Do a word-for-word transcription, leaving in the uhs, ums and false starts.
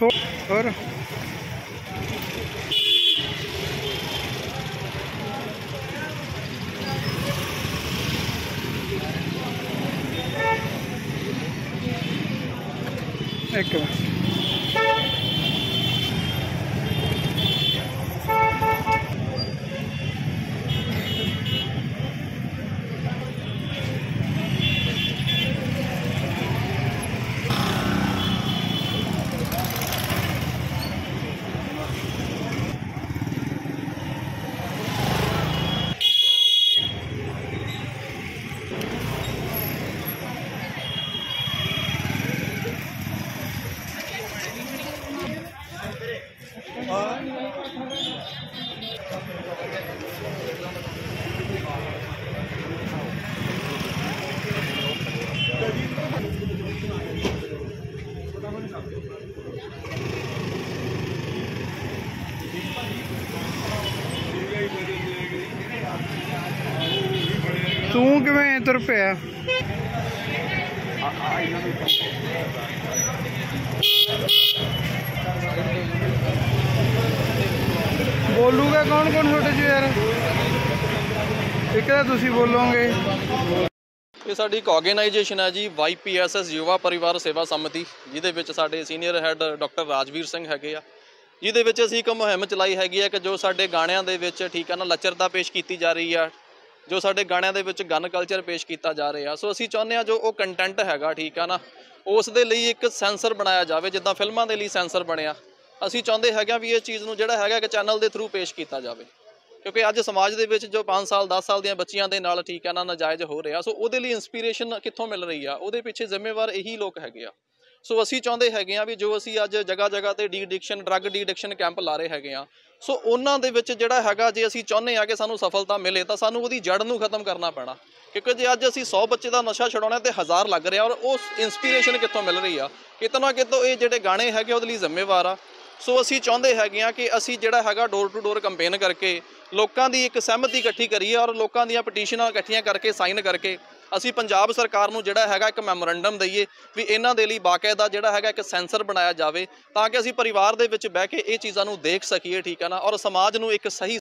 और एक मिनट तू किवें तुर पिया बोलूगा कौन कौन छोटे च यार एक तो तुसी बोलोगे। ये साडी एक ऑर्गेनाइजेशन है जी Y P S S Yuva Parivar Seva Samiti जिहदे विच साडे senior head doctor Rajveer Singh हैगे आ जिहदे विच असीं एक मुहिम चलाई हैगी है कि जो साडे गाणिਆਂ ਦੇ ਵਿੱਚ ठीक है ना लचरता पेश की जा रही है जो साडे गाणिਆਂ ਦੇ ਵਿੱਚ गन कल्चर पेश किया जा रहा सो असीं चाहुंदे आ जो वो कंटेंट हैगा ठीक है ना उस दे लई एक सेंसर बनाया जाए जिद्दां फिल्मां दे लई सेंसर बनया असीं चाहुंदे हैगे भी इस चीज़ नूं जिहड़ा हैगा कि चैनल के थ्रू पेश किया जाए क्योंकि अज समाज दे विच जो पाँच साल दस साल दियां बच्चियां दे नाल ठीक है ना नाजायज़ हो रहा सो उहदे लई इंस्पीरेशन कित्थों मिल रही है उहदे पिछे जिम्मेवार यही लोग हैगे आ सो असीं चाहुंदे हैगे आ भी जो असीं अज जगह जगह ते de addiction drug de addiction camp ला रहे हैगे आ सो उन्हां दे विच जिहड़ा हैगा जे असीं चाहुंदे आ कि सानूं सफलता मिले तां सानूं उहदी जड़ नूं खत्म करना पैना क्योंकि जे अज असीं सौ बच्चे दा नशा छुड़ाउणा ते हज़ार लग रहा और उस इंस्पीरेशन कित्थों मिल रही आ कितों ना कितों ये जिहड़े गाणे हैगे उहदे लई जिम्मेवार आ सो असीं चाहुंदे हैगे आ कि असीं जिहड़ा हैगा डोर टू डोर कंपेन करके लोकां दी एक सहमति इकट्ठी करिए और लोकां दीयां पटीशनां इकट्ठियां करके साइन करके असीं पंजाब सरकार नूं जिहड़ा हैगा एक मैमोरेंडम दईए भी इन्हां दे लई बाकायदा जिहड़ा हैगा एक सेंसर बनाया जावे तां कि असीं परिवार दे विच बह के इह चीज़ां नूं देख सकीए ठीक है ना और समाज नूं एक सही